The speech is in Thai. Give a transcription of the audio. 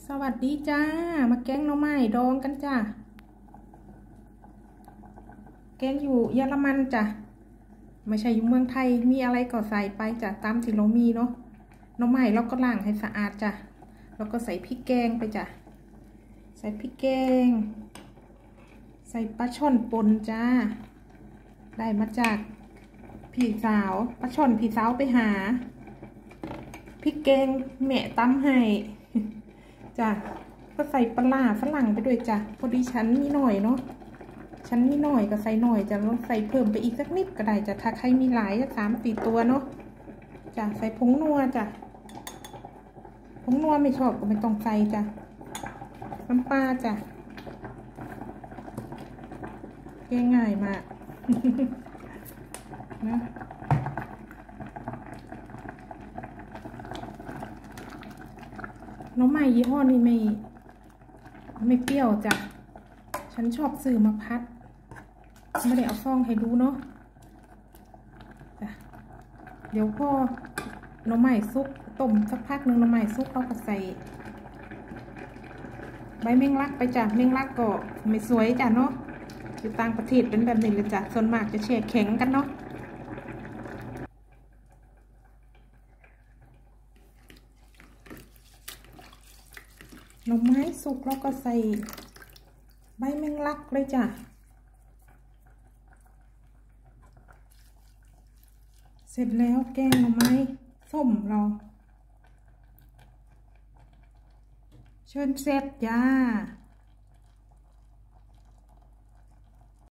สวัสดีจ้ามาแกงหน่อไม้ดองกันจ้าแกงอยู่เยอรมันจ้ะไม่ใช่อยู่เมืองไทยมีอะไรก็ใส่ไปจ้ะตามที่เรามีเนาะหน่อไม้เราก็ล้างให้สะอาดจ้ะแล้วก็ใส่พริกแกงไปจ้ะใส่พริกแกงใส่ปลาช่อนป่นจ้าได้มาจากพี่สาวปลาช่อนพี่สาวไปหาพริกแกงแม่ตำให้จ้ะก็ใส่ปลาฝรั่งไปด้วยจ้ะพอดีฉันมีหน่อยเนาะฉันมีหน่อยก็ใส่หน่อยจะลองใส่เพิ่มไปอีกสักนิดก็ได้จ้ะถ้าใครมีหลายจะ3-4ตัวเนาะจ้ะใส่ผงนัวจ้ะผงนัวไม่ชอบก็ไม่ต้องใส่จ้ะน้ำปลาจ้ะง่ายมากนะหน่อไม้ยี่ห้อนี้ไม่เปรี้ยวจ้ะฉันชอบซื้อมาพัดไม่ได้เอาซองให้ดูเนาะจ้ะเดี๋ยวพอหน่อไม้ซุกต้มสักพักหนึ่งหน่อไม้ซุกเราก็ใส่ใบแมงลักไปจ้ะแมงลักก็ไม่สวยจ้ะเนาะอยู่ต่างประเทศเป็นแบบนี้เลยจ้ะส่วนมากจะแช่แข็งกันเนาะหน่อไม้สุกแล้วก็ใส่ใบแมงลักเลยจ้ะเสร็จแล้วแกงหน่อไม้ส้มเราเชิญเสร็จจ้า